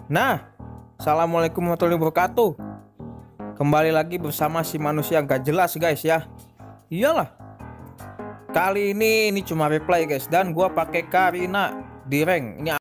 Nah, assalamualaikum warahmatullahi wabarakatuh. Kembali lagi bersama si manusia gak jelas guys ya. Iyalah, kali ini cuma replay guys, dan gua pakai Karina di rank. Ini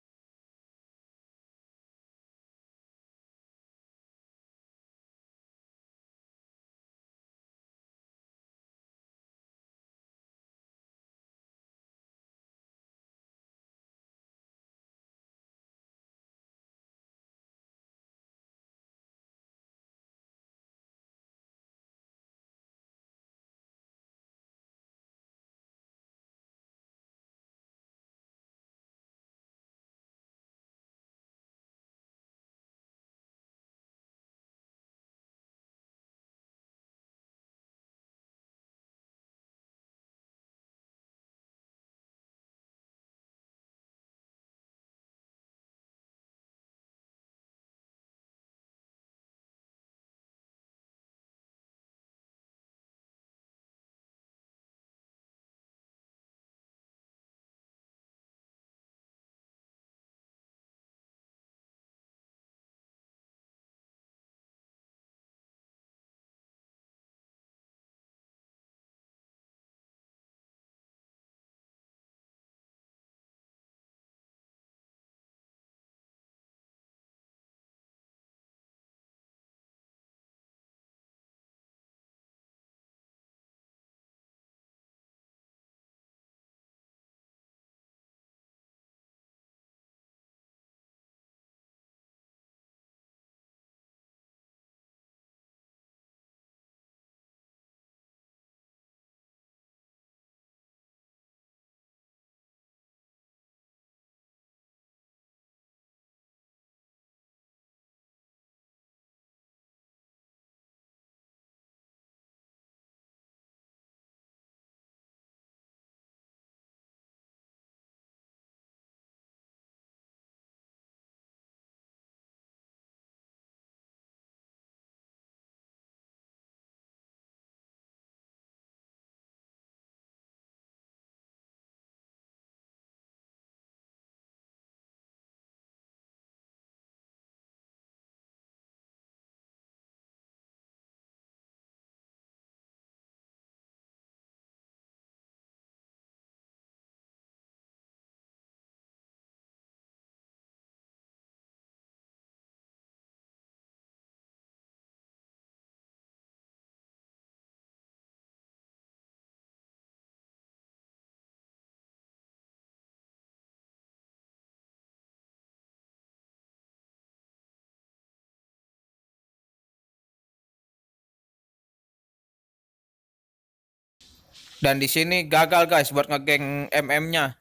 dan di sini gagal guys buat ngegeng MM-nya.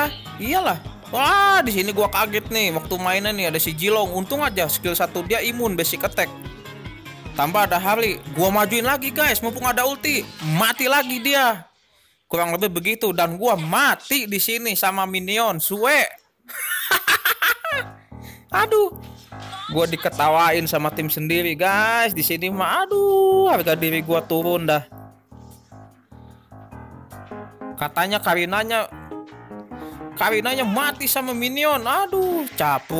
Iya, iyalah. Wah, di sini gua kaget nih waktu mainan nih ada si Jilong. Untung aja skill 1 dia imun basic attack. Tambah ada Harley. Gua majuin lagi guys, mumpung ada ulti. Mati lagi dia. Kurang lebih begitu dan gua mati di sini sama minion. Suwe. Aduh. Gua diketawain sama tim sendiri guys. Di sini mah aduh, harga diri gua turun dah. Katanya Karinanya mati sama minion. Aduh, capuk.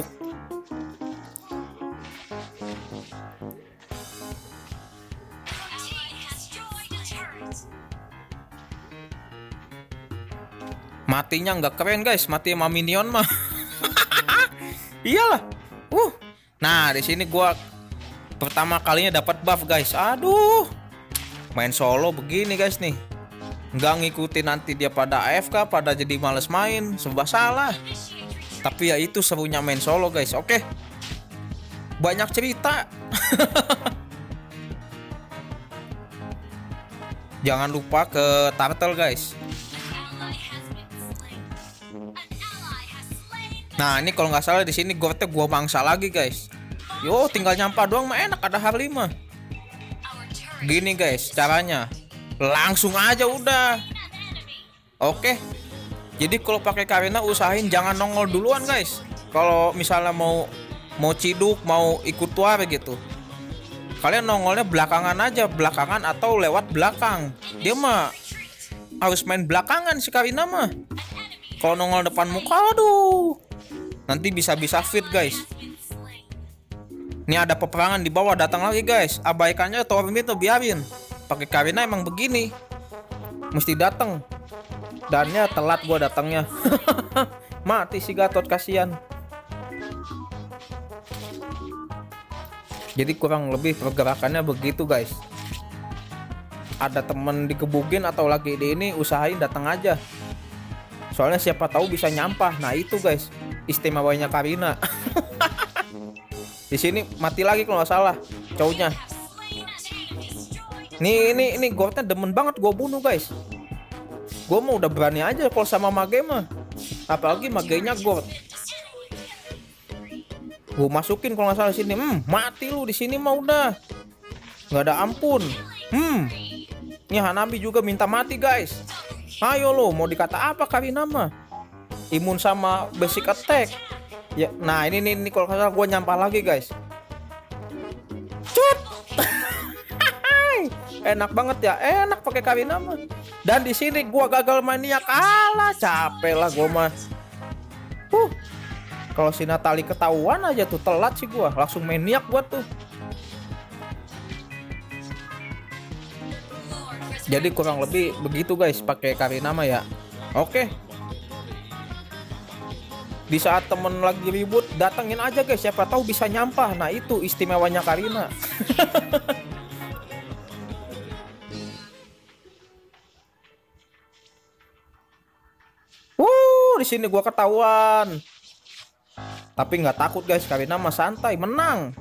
Matinya nggak keren guys, mati sama minion mah. Iyalah. Nah, di sini gua pertama kalinya dapat buff guys. Aduh. Main solo begini guys nih. Nggak ngikutin nanti dia pada AFK, pada jadi males main, serba salah. Tapi ya itu serunya main solo guys. Oke. Banyak cerita. Jangan lupa ke turtle guys. Nah, ini kalau nggak salah di sini gordnya gua mangsa lagi guys. Yo, tinggal nyampah doang mah enak, ada Harley mah. Gini guys, caranya. Langsung aja udah. Oke. Jadi kalau pakai Karina usahain jangan nongol duluan guys. Kalau misalnya mau ciduk, mau ikut tuar gitu. Kalian nongolnya belakangan aja, belakangan atau lewat belakang. Dia mah harus main belakangan si Karina mah. Kalau nongol depan muka, aduh. Nanti bisa-bisa fit guys. Ini ada peperangan di bawah datang lagi guys. Abaikannya tower mid tuh biarin. Pakai Karina emang begini. Mesti datang. Dannya telat gua datangnya. Mati si Gatot, kasihan. Jadi kurang lebih pergerakannya begitu guys. Ada temen digebukin atau lagi di ini, usahain datang aja. Soalnya siapa tahu bisa nyampah. Nah itu guys, istimewanya Karina. Di sini mati lagi kalau nggak salah cowoknya. Ini Gordnya demen banget gue bunuh guys. Gue mau udah berani aja kalau sama mage mah. Apalagi magenya Gord. Gue masukin kalau nggak salah sini. Mati lu di sini mah udah. Nggak ada ampun. Ini Hanabi juga minta mati guys. Ayo lo, mau dikata apa Karina mah? Imun sama basic attack. Ya, nah ini kalau nggak salah gue nyampah lagi guys. Cut. Enak banget ya, enak pakai Karina mah. Dan di sini gua gagal maniak, kalah, capek lah gua mah. Kalau si Natali ketahuan aja tuh telat sih gua, langsung maniak gua tuh. Jadi kurang lebih begitu guys pakai Karina mah ya. Oke. Di saat temen lagi ribut, datengin aja guys, siapa tahu bisa nyampah. Nah itu istimewanya Karina. Di sini gua ketahuan. Tapi nggak takut guys, Karina mah santai, menang.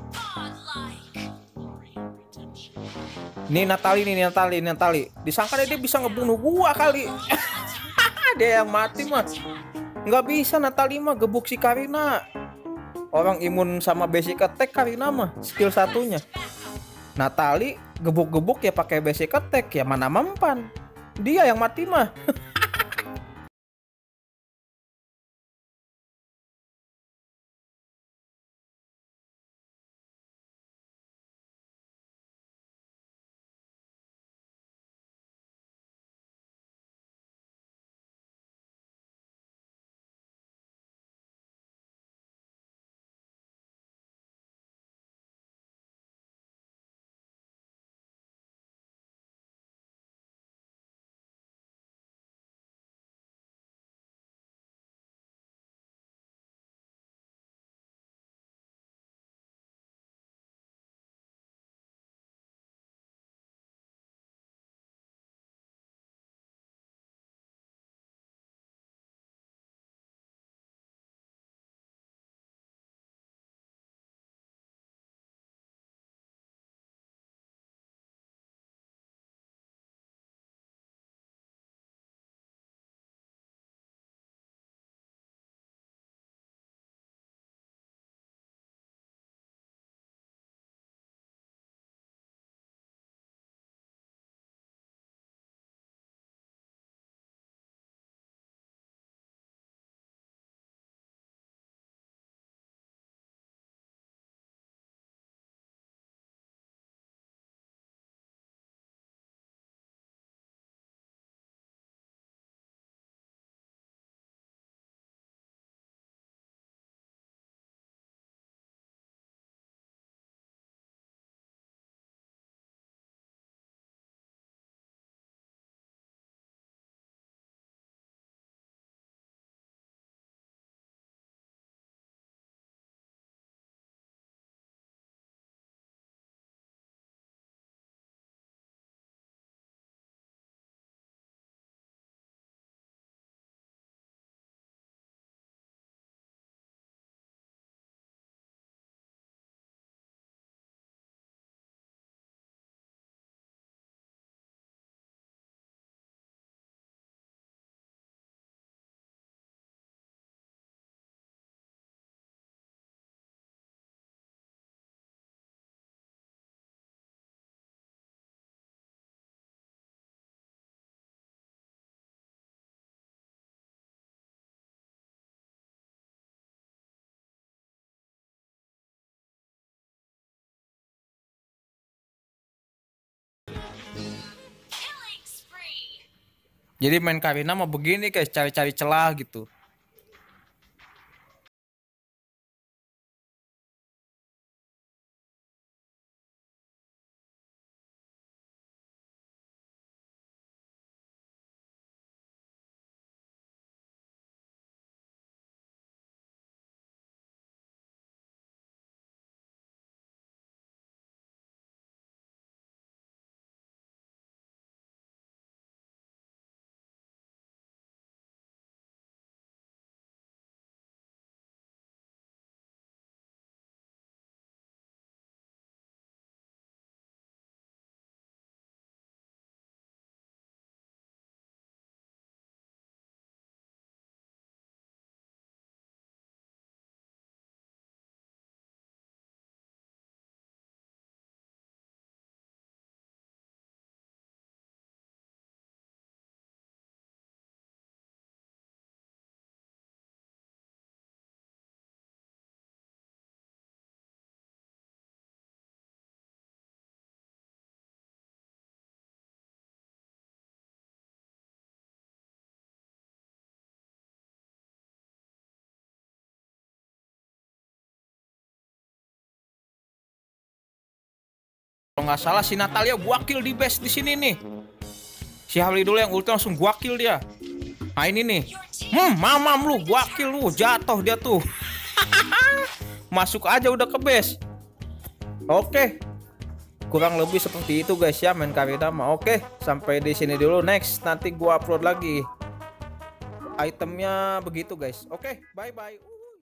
Nih Natali. Disangka dia bisa ngebunuh gua kali. Dia yang mati mah. Nggak bisa Natali mah gebuk si Karina. Orang imun sama basic attack Karina mah, skill satunya. Natali gebuk-gebuk ya pakai basic attack, ya mana mempan. Dia yang mati mah. Jadi main Karina mau begini guys, cari-cari celah gitu. Kalau nggak salah si Natalia gua kill di base di sini nih. Si Harley dulu yang ulti langsung gua kill dia. Nah ini nih. Mamam lu, gua kill lu, jatuh dia tuh. Masuk aja udah ke base. Oke. Kurang lebih seperti itu guys ya main Karina mah. Oke, sampai di sini dulu. Next nanti gua upload lagi. Itemnya begitu guys. Oke, bye bye.